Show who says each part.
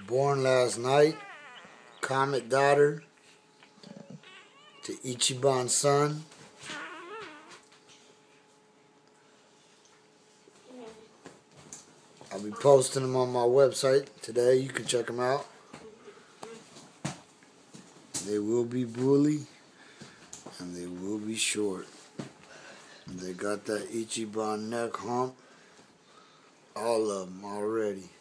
Speaker 1: Born last night, Comet daughter to Ichiban son. I'll be posting them on my website today. You can check them out. They will be bully and they will be short. They got that Ichiban neck hump. All of them already.